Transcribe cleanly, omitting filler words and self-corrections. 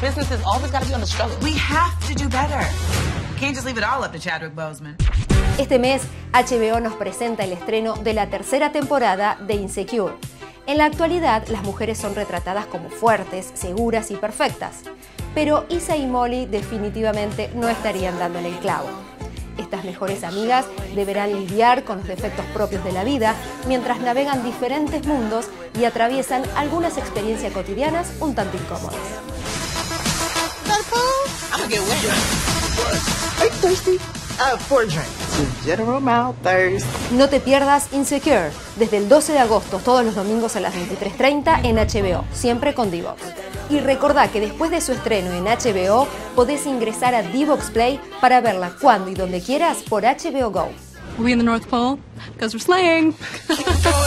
business has always got to be on the struggle. We have to do better. Can't just leave it all up to Chadwick Boseman. Este mes, HBO nos presenta el estreno de la tercera temporada de Insecure. En la actualidad, las mujeres son retratadas como fuertes, seguras y perfectas. Pero Issa y Molly definitivamente no estarían dándole el clavo. Estas mejores amigas deberán lidiar con los defectos propios de la vida mientras navegan diferentes mundos y atraviesan algunas experiencias cotidianas un tanto incómodas. I'm gonna get wet. Are you thirsty? 4 drinks. General Mild Thirst. No te pierdas Insecure, desde el 12 de agosto, todos los domingos a las 23:30 en HBO, siempre con Divox. Y recordá que después de su estreno en HBO, podés ingresar a Divox Play para verla cuando y donde quieras por HBO Go. Are we in the North Pole? Because we're slaying.